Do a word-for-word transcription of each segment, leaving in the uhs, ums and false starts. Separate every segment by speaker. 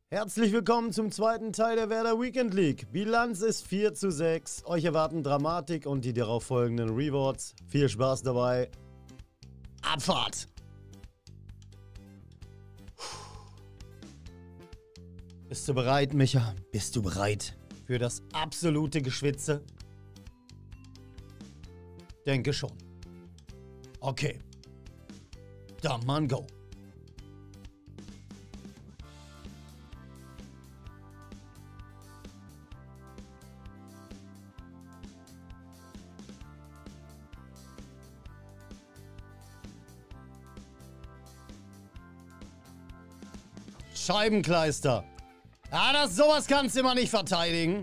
Speaker 1: Herzlich willkommen zum zweiten Teil der Werder Weekend League. Bilanz ist vier zu sechs. Euch erwarten Dramatik und die darauf folgenden Rewards. Viel Spaß dabei. Abfahrt! Bist du bereit, Micha? Bist du bereit für das absolute Geschwitze? Denke schon. Okay. Dann Mann, go. Scheibenkleister. Ah, das sowas kannst du immer nicht verteidigen.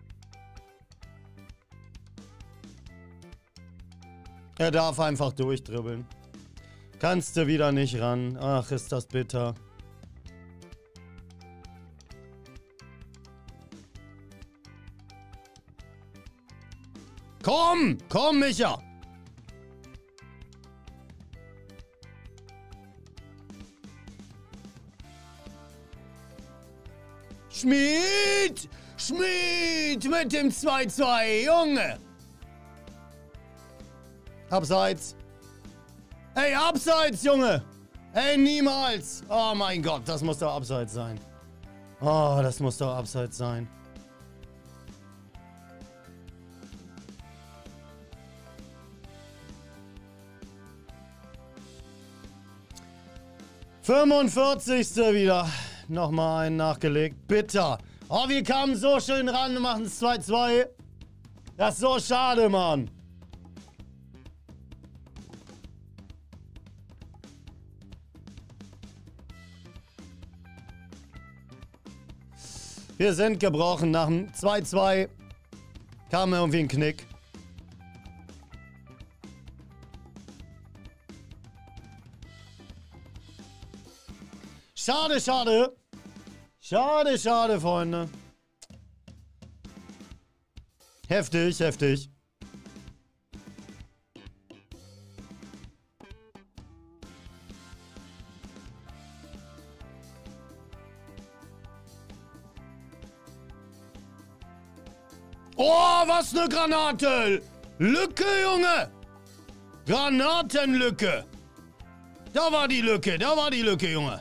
Speaker 1: Er darf einfach durchdribbeln. Kannst du wieder nicht ran. Ach, ist das bitter. Komm! Komm, Micha! Schmied! Schmied mit dem zwei zwei, Junge! Abseits. Ey, abseits, Junge! Ey, niemals! Oh mein Gott, das muss doch abseits sein. Oh, das muss doch abseits sein. fünfundvierzigste wieder. Nochmal einen nachgelegt. Bitter. Oh, wir kamen so schön ran und machen es zwei zwei. Das ist so schade, Mann. Wir sind gebrochen. Nach dem zwei zwei kam irgendwie ein Knick. Schade, schade. Schade, schade, Freunde. Heftig, heftig. Oh, was eine Granate! Lücke, Junge! Granatenlücke! Da war die Lücke, da war die Lücke, Junge.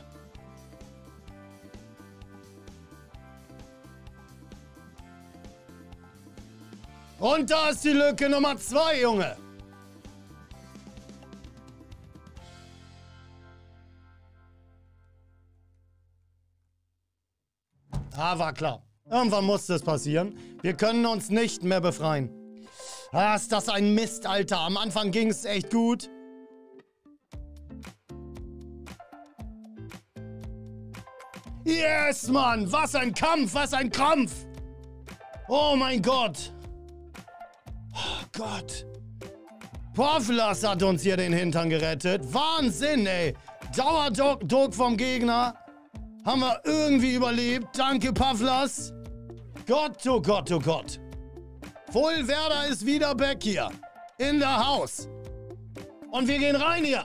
Speaker 1: Und da ist die Lücke Nummer zwei, Junge. Ah, war klar. Irgendwann musste es passieren. Wir können uns nicht mehr befreien. Ah, ist das ein Mist, Alter. Am Anfang ging es echt gut. Yes, Mann. Was ein Kampf, was ein Krampf. Oh mein Gott. Oh Gott. Pavlas hat uns hier den Hintern gerettet. Wahnsinn, ey. Dauerdruck vom Gegner. Haben wir irgendwie überlebt. Danke, Pavlas. Gott, oh Gott, oh Gott. Full Werder ist wieder back hier. In der Haus. Und wir gehen rein hier.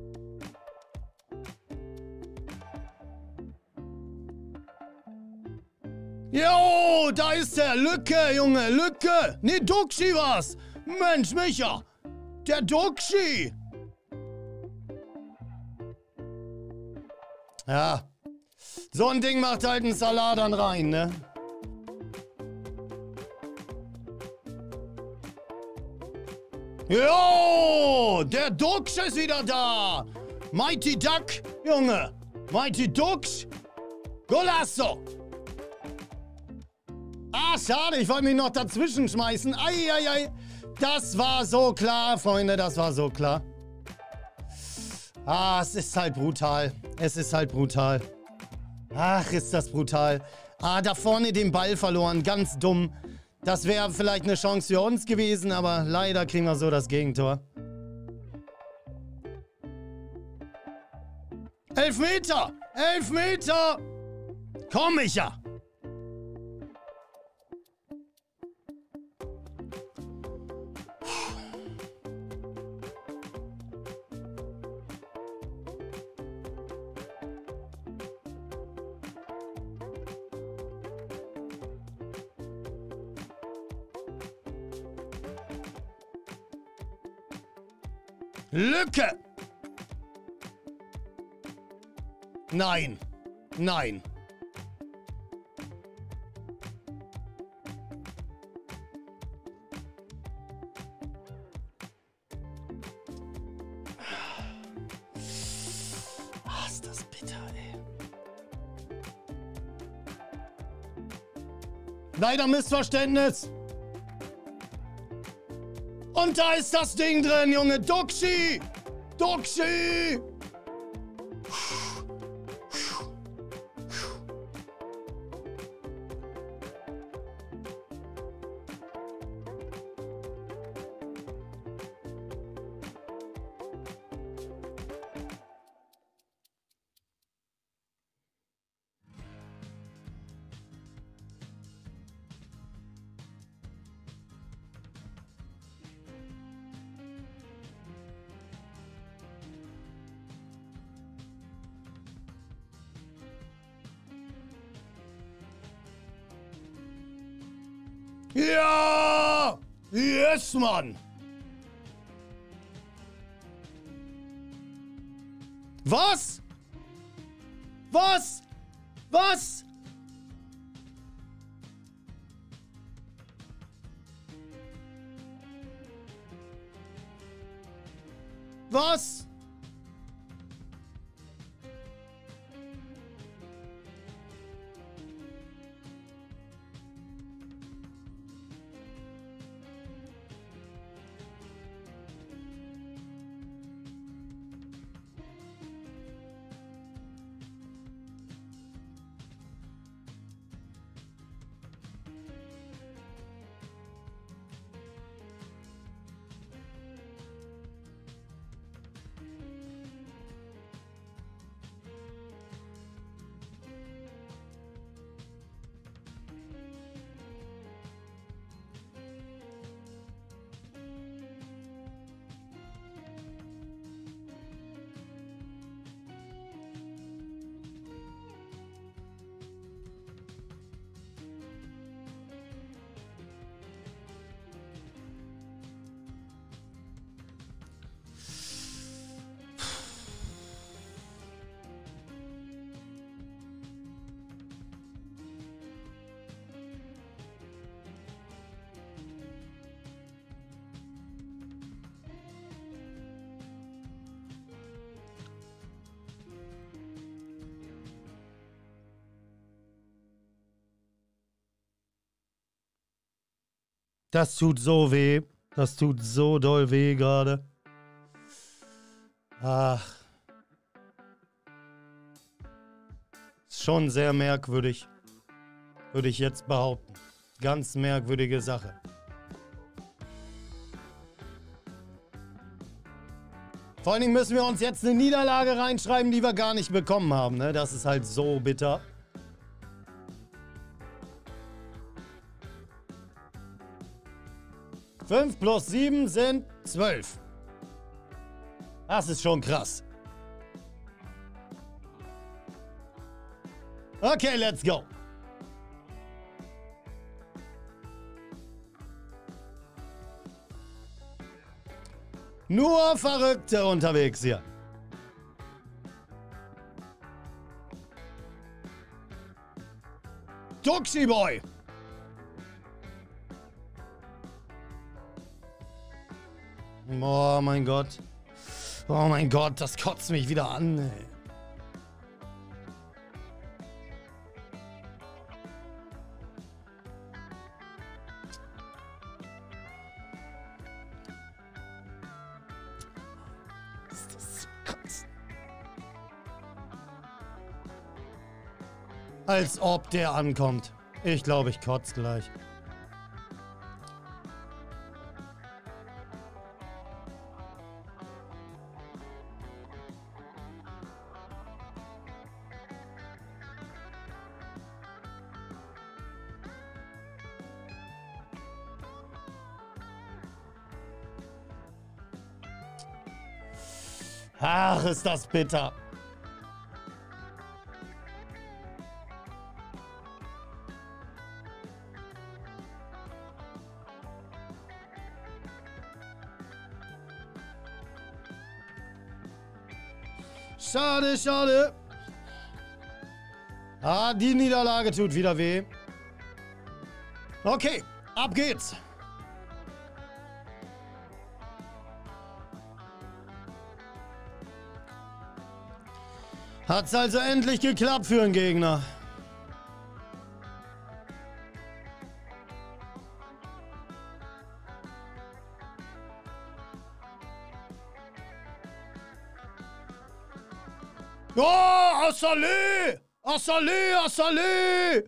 Speaker 1: Jo, da ist der. Lücke, Junge, Lücke. Nee, Duxi war's. Mensch, Micha. Der Duxi. Ja. So ein Ding macht halt einen Salat dann rein, ne? Jo, der Dux ist wieder da. Mighty Duck, Junge. Mighty Dux. Golasso. Ah, schade, ich wollte mich noch dazwischen schmeißen. Eieiei. Das war so klar, Freunde, das war so klar. Ah, es ist halt brutal. Es ist halt brutal. Ach, ist das brutal. Ah, da vorne den Ball verloren, ganz dumm. Das wäre vielleicht eine Chance für uns gewesen, aber leider kriegen wir so das Gegentor. Elfmeter! Elfmeter! Komm, Micha! Lücke! Nein. Nein. Ah, ist das bitter, ey. Leider Missverständnis. Und da ist das Ding drin, Junge. Duxi! Duxi! Ja! Yes, Mann! Was? Was? Was? Was? Das tut so weh. Das tut so doll weh gerade. Ach. Ist schon sehr merkwürdig. Würde ich jetzt behaupten. Ganz merkwürdige Sache. Vor allen Dingen müssen wir uns jetzt eine Niederlage reinschreiben, die wir gar nicht bekommen haben. Ne? Das ist halt so bitter. fünf plus sieben sind zwölf. Das ist schon krass. Okay, let's go. Nur Verrückte unterwegs hier. Duxi Boy. Oh mein Gott. Oh mein Gott, das kotzt mich wieder an, ey. Ist das so kotzen? Als ob der ankommt. Ich glaube, ich kotze gleich. Ach, ist das bitter. Schade, schade. Ah, die Niederlage tut wieder weh. Okay, ab geht's. Hat's also endlich geklappt für einen Gegner. Oh, Assalé! Assalé, Assalé!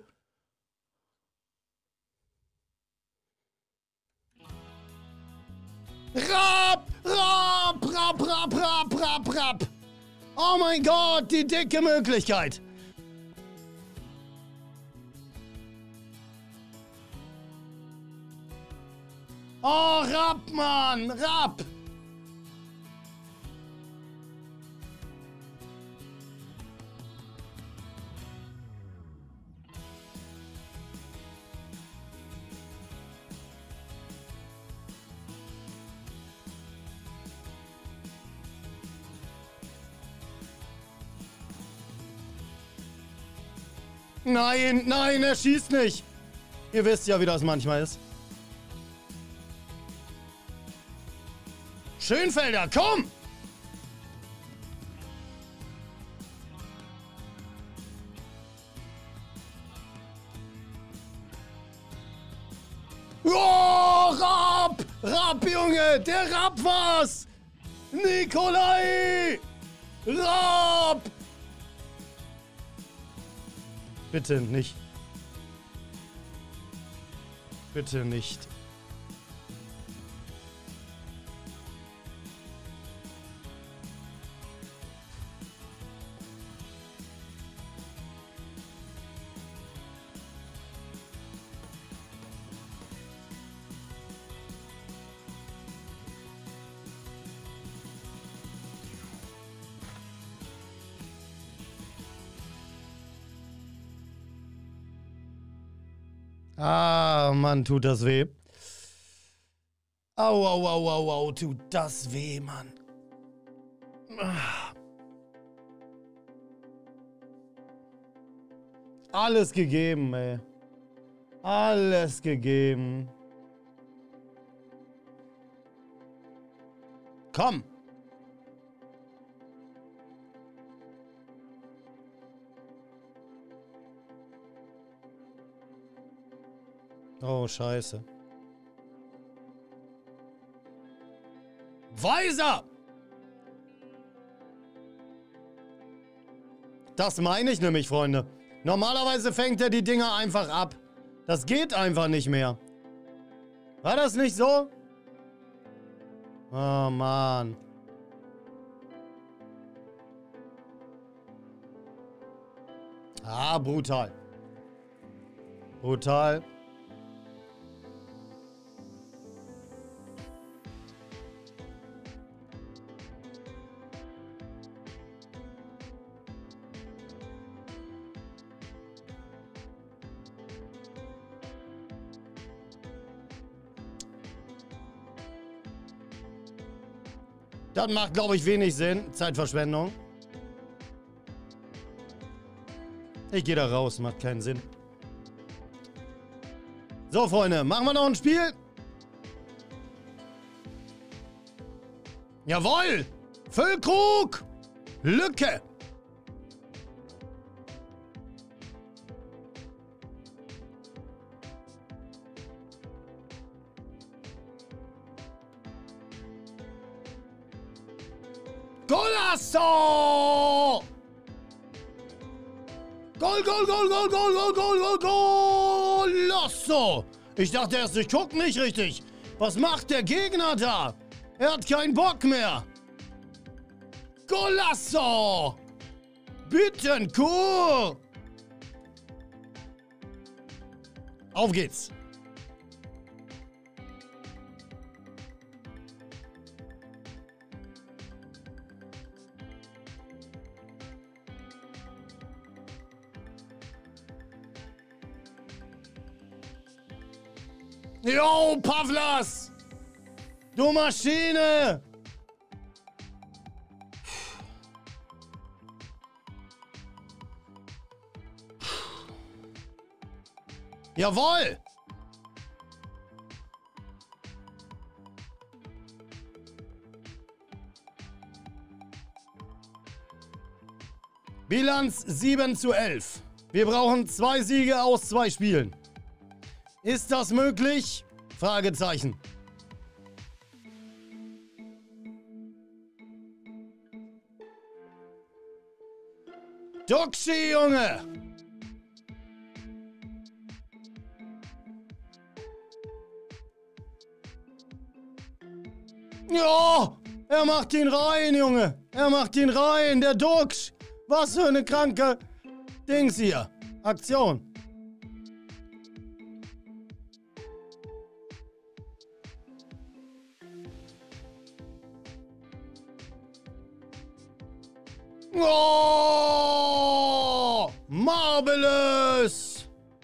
Speaker 1: Rapp, rapp, rapp, rapp, rapp, rapp, rapp. Oh mein Gott, die dicke Möglichkeit. Oh, Rapp, Mann, Rapp. Nein, nein, er schießt nicht. Ihr wisst ja, wie das manchmal ist. Schönfelder, komm! Oh, Rapp! Rapp, Junge! Der Rapp war's! Nikolai! Rapp! Bitte nicht. Bitte nicht. Ah, Mann, tut das weh. Au, au, au, au, au, tut das weh, Mann. Alles gegeben, ey. Alles gegeben. Komm. Oh, scheiße. Weiser! Das meine ich nämlich, Freunde. Normalerweise fängt er die Dinger einfach ab. Das geht einfach nicht mehr. War das nicht so? Oh, Mann. Ah, brutal. Brutal. Das macht, glaube ich, wenig Sinn. Zeitverschwendung. Ich gehe da raus, macht keinen Sinn. So, Freunde, machen wir noch ein Spiel? Jawohl! Füllkrug! Lücke! Golasso! Gol, Gol, Gol, Gol, Gol, Gol, Gol, Gol, Golasso! Ich dachte erst, ich guck nicht richtig. Was macht der Gegner da? Er hat keinen Bock mehr. Golasso! Bittencourt! Auf geht's. Jo, Pavlas! Du Maschine! Jawohl! Bilanz sieben zu elf. Wir brauchen zwei Siege aus zwei Spielen. Ist das möglich? Fragezeichen. Duxi, Junge! Ja, er macht ihn rein, Junge. Er macht ihn rein, der Dux. Was für eine kranke Dings hier. Aktion. Oh! Marvelous!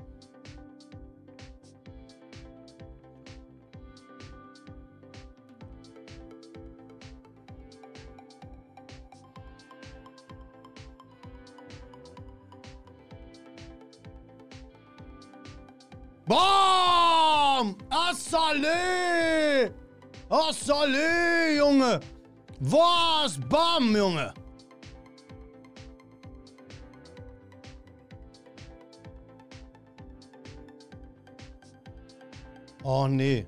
Speaker 1: Bam! Assale! Assale, Junge! Was? Bam, Junge! Oh, nee.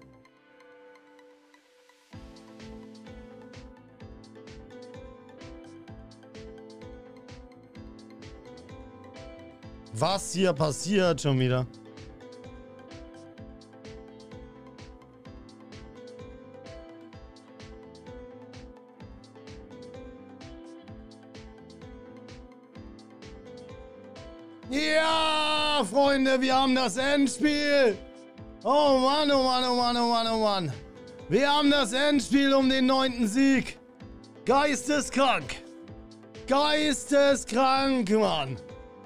Speaker 1: Was hier passiert schon wieder? Ja, Freunde, wir haben das Endspiel. Oh Mann, oh Mann, oh Mann, oh Mann, oh Mann. Wir haben das Endspiel um den neunten Sieg. Geisteskrank. Geisteskrank, Mann.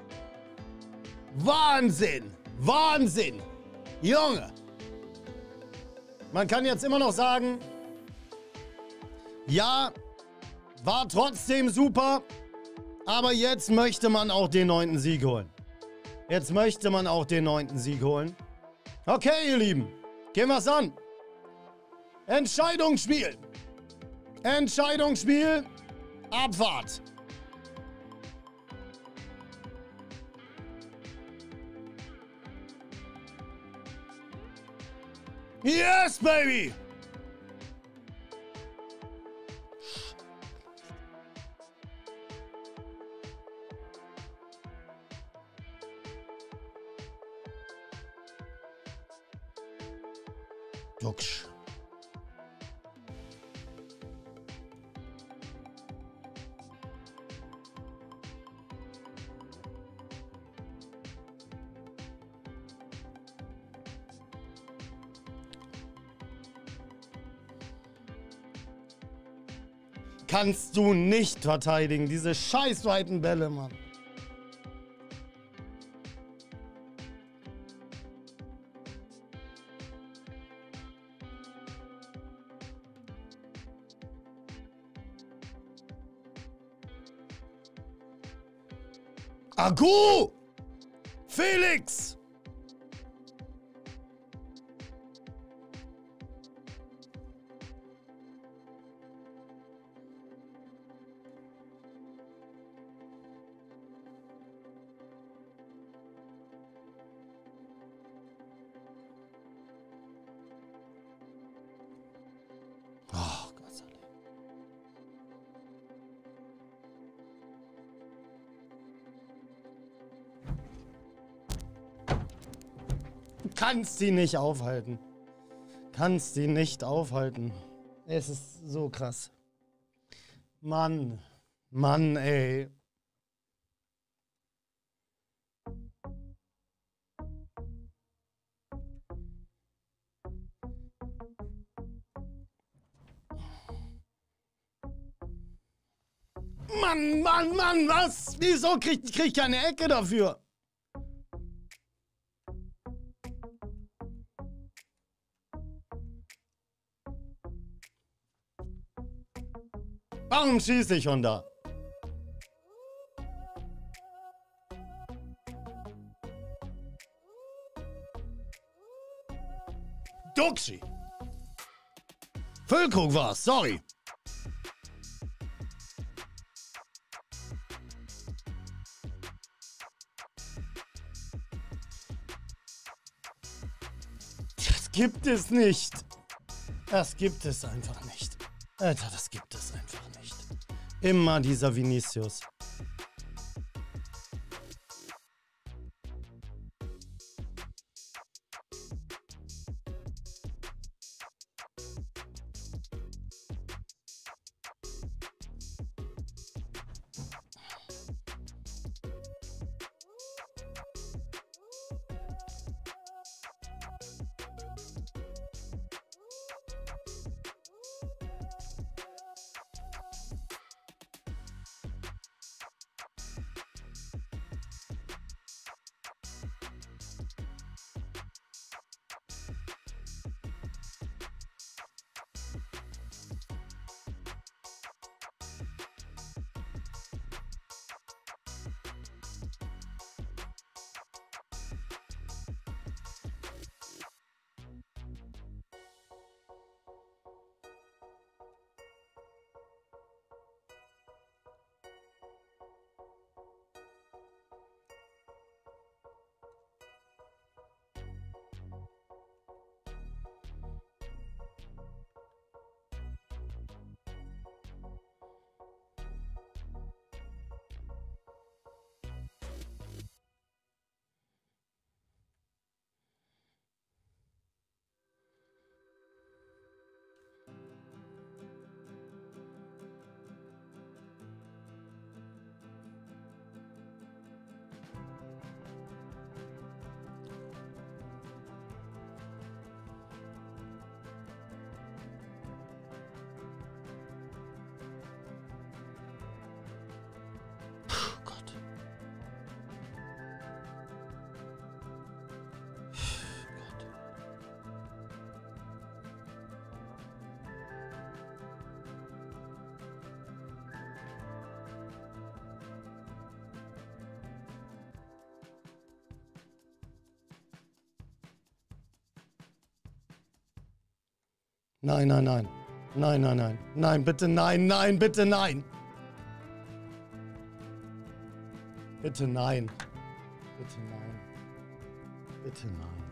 Speaker 1: Wahnsinn. Wahnsinn. Junge. Man kann jetzt immer noch sagen, ja, war trotzdem super, aber jetzt möchte man auch den neunten Sieg holen. Jetzt möchte man auch den neunten Sieg holen. Okay, ihr Lieben, gehen wir's an. Entscheidungsspiel. Entscheidungsspiel. Abfahrt. Yes, baby! Duxch. Kannst du nicht verteidigen, diese scheiß weiten Bälle, Mann. Agu! Felix! Oh, Gott sei Dank. Kannst sie nicht aufhalten. Kannst sie nicht aufhalten. Es ist so krass. Mann. Mann, ey. Mann, Mann, Mann, was? Wieso krieg, krieg ich keine Ecke dafür? Warum schieße ich schon da? Duxi. Füllkrug war's, sorry. Das gibt es nicht. Das gibt es einfach nicht. Alter, das gibt es einfach nicht. Immer dieser Vinicius. Nein, nein, nein. Nein, nein, nein. Nein, bitte nein, nein, bitte nein. Bitte nein. Bitte nein. Bitte nein.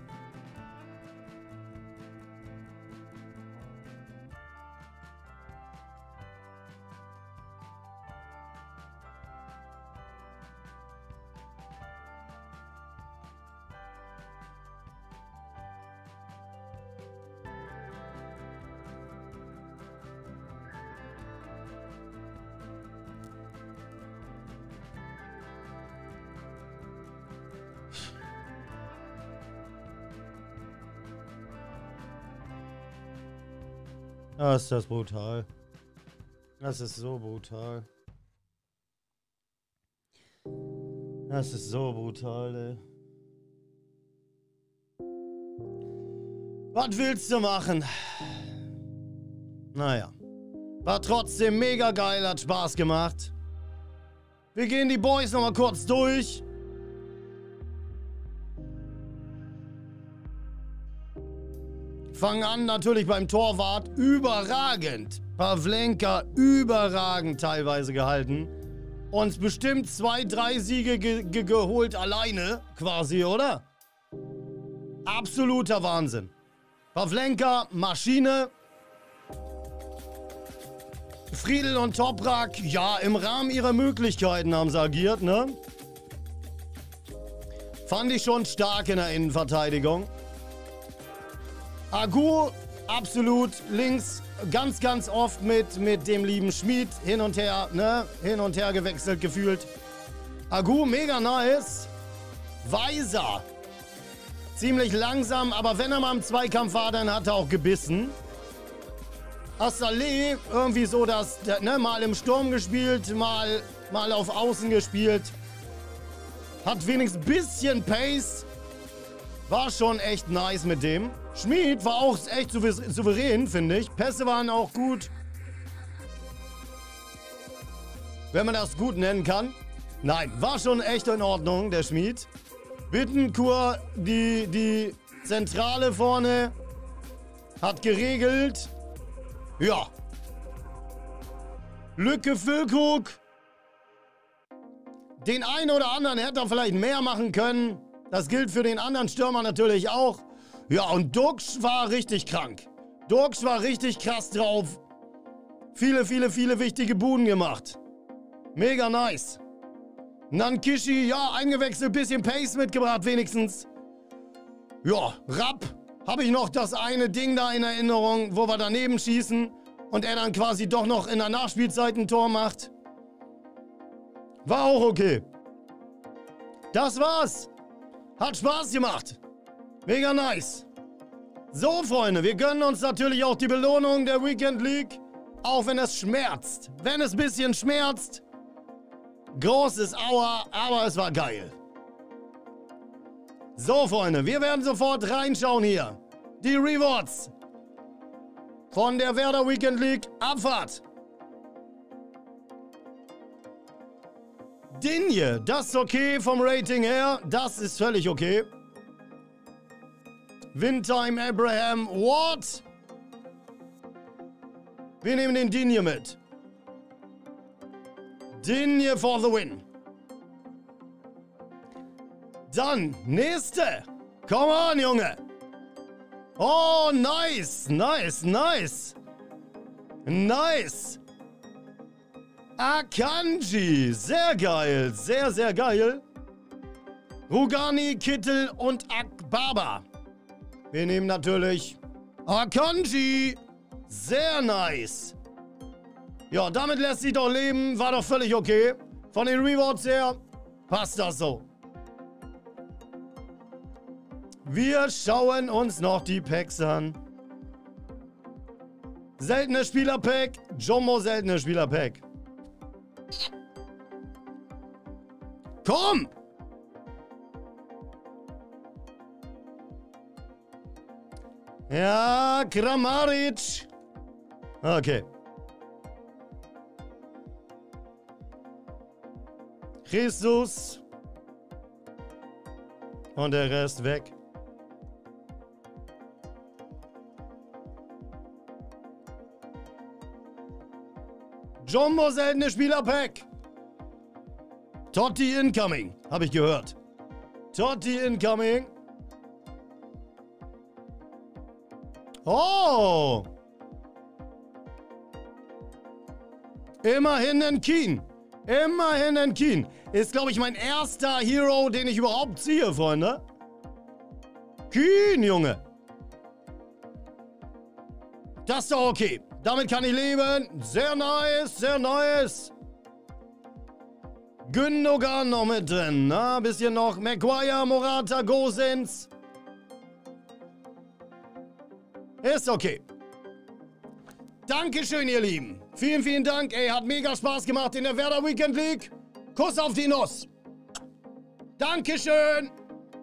Speaker 1: Ah, ist das brutal. Das ist so brutal. Das ist so brutal, ey. Was willst du machen? Naja. War trotzdem mega geil, hat Spaß gemacht. Wir gehen die Boys nochmal kurz durch. Fangen an natürlich beim Torwart. Überragend. Pavlenka überragend teilweise gehalten. Uns bestimmt zwei, drei Siege ge ge geholt alleine, quasi, oder? Absoluter Wahnsinn. Pavlenka, Maschine. Friedl und Toprak, ja, im Rahmen ihrer Möglichkeiten haben sie agiert, ne? Fand ich schon stark in der Innenverteidigung. Agu, absolut links, ganz, ganz oft mit, mit dem lieben Schmid hin und her, ne? Hin und her gewechselt gefühlt. Agu, mega nice. Weiser. Ziemlich langsam, aber wenn er mal im Zweikampf war, dann hat er auch gebissen. Assalé, irgendwie so, dass, ne, mal im Sturm gespielt, mal, mal auf Außen gespielt. Hat wenigstens ein bisschen Pace. War schon echt nice mit dem. Schmid war auch echt souverän, finde ich. Pässe waren auch gut. Wenn man das gut nennen kann. Nein, war schon echt in Ordnung, der Schmid. Bittencourt, die, die Zentrale vorne. hat geregelt. Ja. Lücke Füllkrug. Den einen oder anderen hätte er vielleicht mehr machen können. Das gilt für den anderen Stürmer natürlich auch. Ja, und Dux war richtig krank. Dux war richtig krass drauf. Viele, viele, viele wichtige Buden gemacht. Mega nice. Nankishi, ja, eingewechselt, bisschen Pace mitgebracht wenigstens. Ja, Rapp, habe ich noch das eine Ding da in Erinnerung, wo wir daneben schießen und er dann quasi doch noch in der Nachspielzeit ein Tor macht. War auch okay. Das war's. Hat Spaß gemacht. Mega nice. So, Freunde, wir gönnen uns natürlich auch die Belohnung der Weekend League. Auch wenn es schmerzt. Wenn es ein bisschen schmerzt. Großes Aua, aber es war geil. So, Freunde, wir werden sofort reinschauen hier. Die Rewards von der Werder Weekend League. Abfahrt. Dinje, das ist okay vom Rating her. Das ist völlig okay. Windtime Abraham, what? Wir nehmen den Dinje mit. Dinje for the win. Dann, nächste. Come on, Junge. Oh, nice, nice, nice. Nice. Akanji, sehr geil, sehr, sehr geil. Rugani, Kittel und Akbaba. Wir nehmen natürlich Akanji. Sehr nice. Ja, damit lässt sich doch leben. War doch völlig okay. Von den Rewards her passt das so. Wir schauen uns noch die Packs an. Seltene Spieler-Pack. Jumbo seltene Spieler-Pack. Komm! Ja, Kramaric. Okay. Jesus. Und der Rest weg. Jumbo seltene Spieler-Pack. Totti incoming, habe ich gehört. Totti incoming. Oh! Immerhin ein Keen. Immerhin ein Keen. Ist, glaube ich, mein erster Hero, den ich überhaupt ziehe, Freunde. Keen, Junge. Das ist doch okay. Damit kann ich leben. Sehr nice, sehr nice. Gündogan noch mit drin. Na, bisschen noch Maguire, Morata, Gosens. Ist okay. Dankeschön, ihr Lieben. Vielen, vielen Dank. Ey, hat mega Spaß gemacht in der Werder Weekend League. Kuss auf die Nuss. Dankeschön.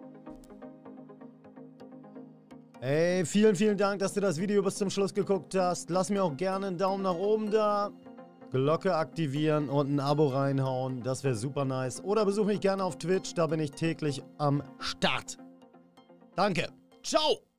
Speaker 1: Ey, vielen, vielen Dank, dass du das Video bis zum Schluss geguckt hast. Lass mir auch gerne einen Daumen nach oben da. Glocke aktivieren und ein Abo reinhauen. Das wäre super nice. Oder besuch mich gerne auf Twitch. Da bin ich täglich am Start. Danke. Ciao.